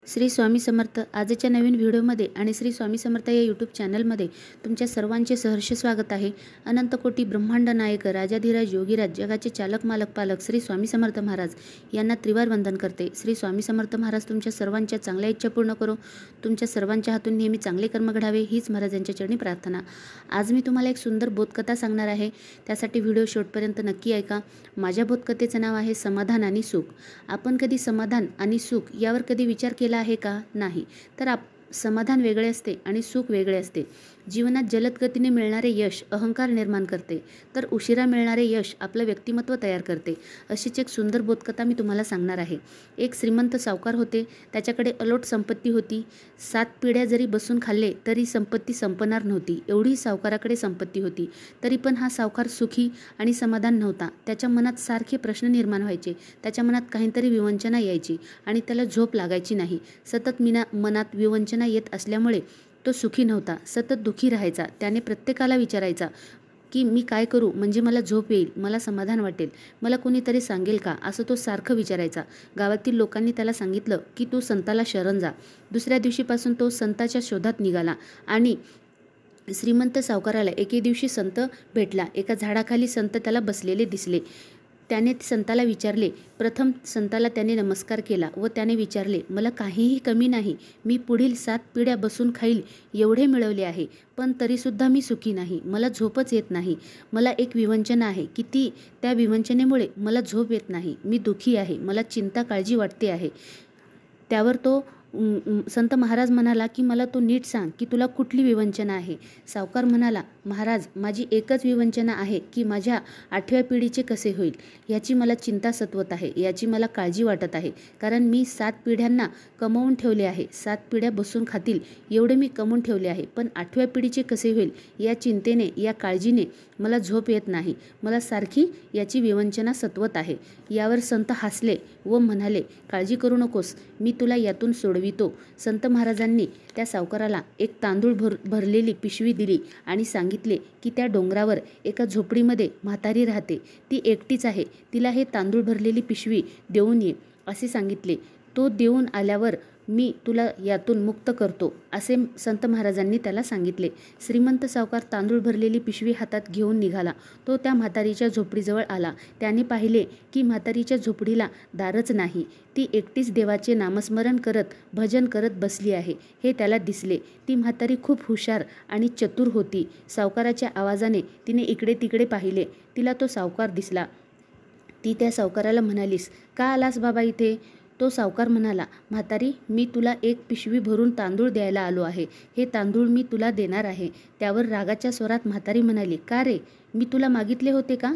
श्री स्वामी समर्थ. आजच्या नवीन व्हिडिओमध्ये आणि श्री स्वामी समर्थ या यूट्यूब चॅनलमध्ये तुमच्या सर्वांचे सहर्ष स्वागत आहे. अनंत कोटी ब्रह्मांड नायक राजाधिराज योगीराज जगाचे चालक मालक पालक श्री स्वामी समर्थ महाराज यांना त्रिवार वंदन करते. श्री स्वामी समर्थ महाराज तुमच्या सर्वांच्या चांगल्या इच्छा पूर्ण करो. तुमच्या सर्वांच्या हातून नेहमी चांगले कर्म घडावे हीच महाराजांच्या चरणी प्रार्थना. आज मी तुम्हाला एक सुंदर बोधकथा सांगणार आहे. त्यासाठी व्हिडिओ शेवटपर्यंत नक्की ऐका. माझ्या बोधकथेचं नाव आहे समाधान आणि सुख. आपण कधी समाधान आणि सुख यावर कधी विचार केला आहे का? नाही. तर समाधान वेगळे असते आणि सुख वेगळे असते. जीवनात जलद गतीने मिळणारे यश अहंकार निर्माण करते, तर उशिरा मिळणारे यश आपलं व्यक्तिमत्व तयार करते. अशीच एक सुंदर बोधकथा मी तुम्हाला सांगणार आहे. एक श्रीमंत सावकार होते. त्याच्याकडे अलोट संपत्ती होती. 7 पिढ्या जरी बसून खाल्ले तरी संपत्ती संपणार नव्हती, एवढी सावकाराकडे संपत्ती होती. तरी पण हा सावकार सुखी आणि समाधान नव्हता. त्याच्या मनात सारखे प्रश्न निर्माण व्हायचे. त्याच्या मनात काहीतरी विवंचना यायची आणि त्याला झोप लागायची नाही. सतत मनात विवंचना येत असल्यामुळे तो सुखी नव्हता, सतत दुःखी राहायचा. त्याने प्रत्येकाला विचारायचा की मी काय करू म्हणजे मला झोप येईल, मला समाधान वाटेल, मला कोणीतरी सांगेल का, असं तो सारखं विचारायचा. गावातील लोकांनी त्याला सांगितलं की तू संताला शरण जा. दुसऱ्या दिवशीपासून तो संताच्या शोधात निघाला आणि श्रीमंत सावकाराला एके दिवशी संत भेटला. एका झाडाखाली संत त्याला बसलेले दिसले. त्याने संताला विचारले. प्रथम संताला त्याने नमस्कार केला व त्याने विचारले, मला काहीही कमी नाही. मी पुढील 7 पिढ्या बसून खाईल एवढे मिळवले आहे, पण तरीसुद्धा मी सुखी नाही. मला झोपच येत नाही. मला एक विवंचना आहे की त्या विवंचनेमुळे मला झोप येत नाही. मी दुःखी आहे. मला चिंता काळजी वाटते आहे. त्यावर तो संत महाराज म्हणाला की मला तू नीट सांग की तुला कुठली विवंचना आहे. सावकार म्हणाला, महाराज माझी एकच विवंचना आहे की माझ्या 8व्या पिढीचे कसे होईल याची मला चिंता सतवत आहे, याची मला काळजी वाटत आहे. कारण मी 7 पिढ्यांना कमवून ठेवले आहे. 7 पिढ्या बसून खातील एवढे मी कमवून ठेवले आहे, पण 8व्या पिढीचे कसे होईल या चिंतेने, या काळजीने मला झोप येत नाही. मला सारखी याची विवंचना सतवत आहे. यावर संत हसले व म्हणाले, काळजी करू नकोस, मी तुला यातून सोडवितो. संत महाराजांनी त्या सावकाराला एक तांदूळ भरलेली पिशवी दिली आणि सांगितले की त्या डोंगरावर एका झोपडीमध्ये म्हातारी राहते. ती एकटीच आहे. तिला हे तांदूळ भरलेली पिशवी देऊन ये असे सांगितले. तो देऊन आल्यावर मी तुला यातून मुक्त करतो असे संत महाराजांनी त्याला सांगितले. श्रीमंत सावकार तांदूळ भरलेली पिशवी हातात घेऊन निघाला. तो त्या म्हातारीच्या झोपडीजवळ आला. त्याने पाहिले की म्हातारीच्या झोपडीला दारच नाही. ती एकटीच देवाचे नामस्मरण करत भजन करत बसली आहे हे त्याला दिसले. ती म्हातारी खूप हुशार आणि चतुर होती. सावकाराच्या आवाजाने तिने इकडे तिकडे पाहिले. तिला तो सावकार दिसला. ती त्या सावकाराला म्हणालीस, का आलास बाबा इथे? तो सावकार म्हणाला, म्हातारी मी तुला एक पिशवी भरून तांदूळ द्यायला आलो आहे. हे तांदूळ मी तुला देणार आहे. त्यावर रागाच्या स्वरात म्हातारी म्हणाली, का रे, मी तुला मागितले होते का?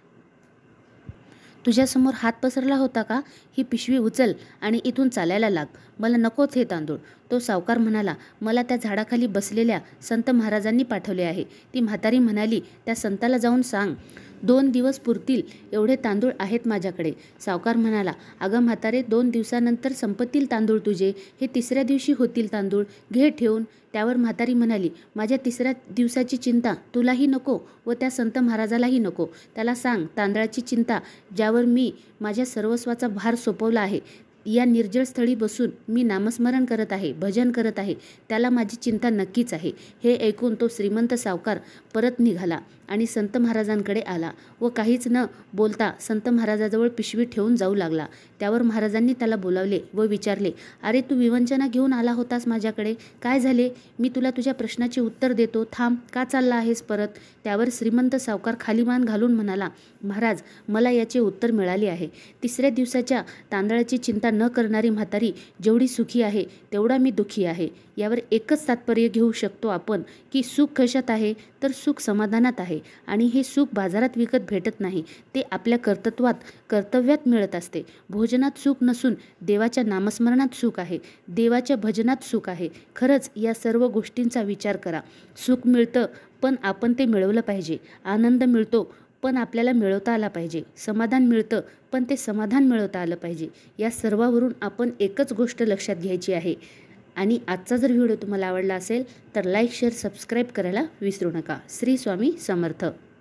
तुझ्यासमोर हात पसरला होता का? ही पिशवी उचल आणि इथून चालायला लाग. मला नकोच हे तांदूळ. तो सावकार म्हणाला, मला त्या झाडाखाली बसलेल्या संत महाराजांनी पाठवले आहे. ती म्हातारी म्हणाली, त्या संताला जाऊन सांग 2 दिवस पुरतील एवढे तांदूळ आहेत माझ्याकडे. सावकार म्हणाला, अगं म्हातारे, 2 दिवसानंतर संपतील तांदूळ तुझे. हे 3ऱ्या दिवशी होतील तांदूळ, घे ठेवून. त्यावर म्हातारी म्हणाली, माझ्या 3ऱ्या दिवसाची चिंता तुलाही नको व त्या संत महाराजालाही नको. त्याला सांग तांदळाची चिंता, ज्यावर मी माझ्या सर्वस्वाचा भार सोपवला आहे, या निर्जळ स्थळी बसून मी नामस्मरण करत आहे, भजन करत आहे, त्याला माझी चिंता नक्कीच आहे. हे ऐकून तो श्रीमंत सावकार परत निघाला आणि संत महाराजांकडे आला व काहीच न बोलता संत महाराजाजवळ पिशवी ठेवून जाऊ लागला. त्यावर महाराजांनी त्याला बोलावले व विचारले, अरे तू विवंचना घेऊन आला होतास माझ्याकडे, काय झाले? मी तुला तुझ्या प्रश्नाचे उत्तर देतो, थांब, का चालला आहेस परत? त्यावर श्रीमंत सावकार खाली मान घालून म्हणाला, महाराज मला याचे उत्तर मिळाले आहे. 3ऱ्या दिवसाच्या तांदळाची चिंता न करणारी म्हातारी जेवढी सुखी आहे तेवढा मी दुःखी आहे. यावर एकच तात्पर्य घेऊ शकतो आपण की सुख कशात आहे, तर सुख समाधानात आहे. आणि हे सुख बाजारात विकत भेटत नाही, ते आपल्या कर्तव्यात मिळत असते. भोजनात सुख नसून देवाच्या नामस्मरणात सुख आहे, देवाच्या भजनात सुख आहे. खरंच या सर्व गोष्टींचा विचार करा. सुख मिळतं पण आपण ते मिळवलं पाहिजे. आनंद मिळतो पण आपल्याला मिळवता आला पाहिजे. समाधान मिळतं पण ते समाधान मिळवता आलं पाहिजे. या सर्वावरून आपण एकच गोष्ट लक्षात घ्यायची आहे. आणि आजचा जर व्हिडिओ तुम्हाला आवडला असेल तर लाईक, शेअर, सबस्क्राईब करायला विसरू नका. श्री स्वामी समर्थ.